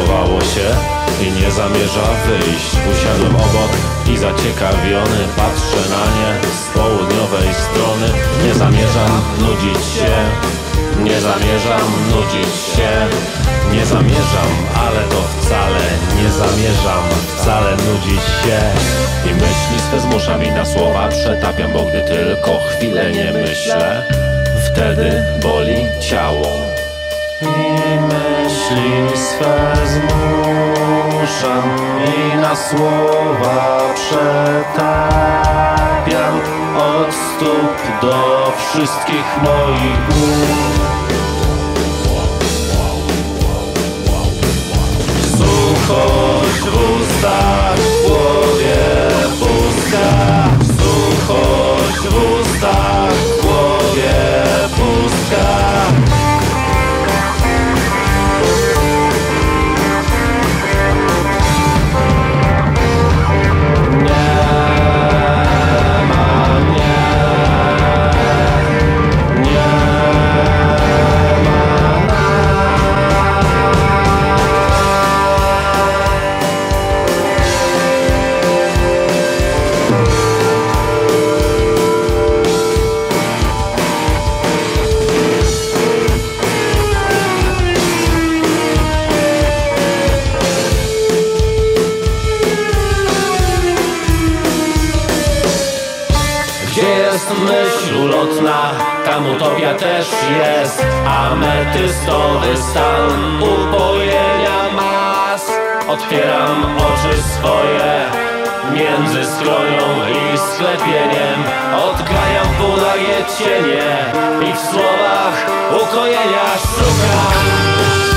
podobało się i nie zamierza wyjść. Usiadłem obok i zaciekawiony patrzę na nie z południowej strony. Nie zamierzam nudzić się, nie zamierzam nudzić się. Nie zamierzam, ale to wcale nie zamierzam wcale nudzić się. I myśli swe zmuszam i na słowa przetapiam, bo gdy tylko chwilę nie myślę, wtedy boli ciało. I myśli swe zmuszam i na słowa przetapiam, od stóp do wszystkich moich głów. Suchość w ustach, w głowie pustka. Suchość w ustach, w głowie pustka. Gdzie jest myśl ulotna, tam utopia też jest. Ametystowy stan upojenia mas. Otwieram oczy swoje między skronią i sklepieniem. Odganiam półnagie cienie i w słowach ukojenia szukam.